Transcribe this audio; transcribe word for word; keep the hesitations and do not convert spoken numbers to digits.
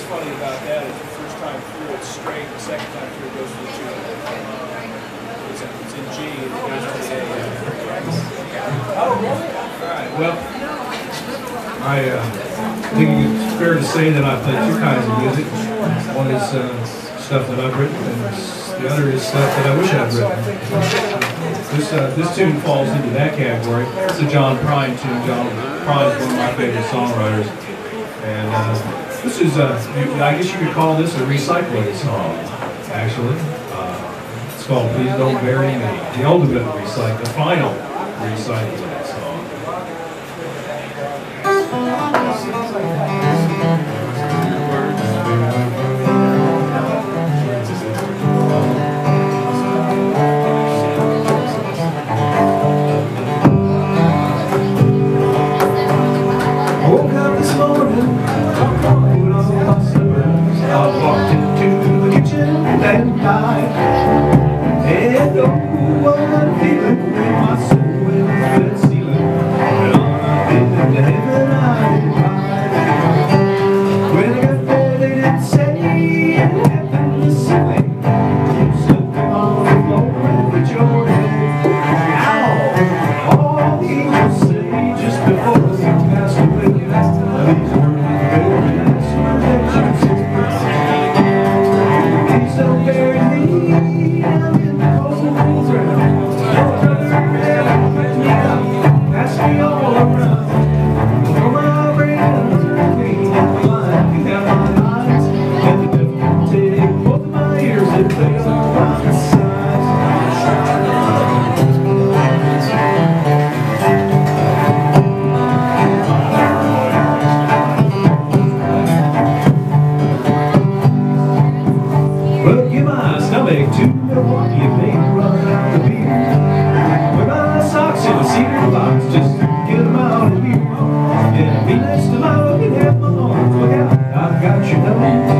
funny about that is the first time through it's straight, the second time through it goes to the tune. It's, it's in G and it goes to the A. Oh, really? Alright, well, I uh, think it's fair to say that I play two kinds of music. One is uh, stuff that I've written, and the other is stuff that I wish I'd written. This, uh, this tune falls into that category. It's a John Prine tune. John Prine is one of my favorite songwriters. And uh, this is, uh, I guess you could call this a recycling song, actually. Uh, it's called Please Don't Bury Me. The ultimate recycle, the final recycling song. And I, and oh, what I'm feeling in my soul when it's ceiling, and I'm into heaven I divide. When I got there they didn't say it happened the same. You slipped on the floor and put your head out. All the angels say just before you passed away, these were the very last words that you said. Don't bury me down in the cold ground. Oh, brother, yeah, pass me all around. For my brain under me, and my mind, and my eyes, and the devil can take both of my ears and play on my sides. Well, give my stomach to Milwaukee and make run out the beer. Wear my socks in a cedar box just to get them out of here. Yeah, be next to my look and have my arms. Look out, I've got your nose.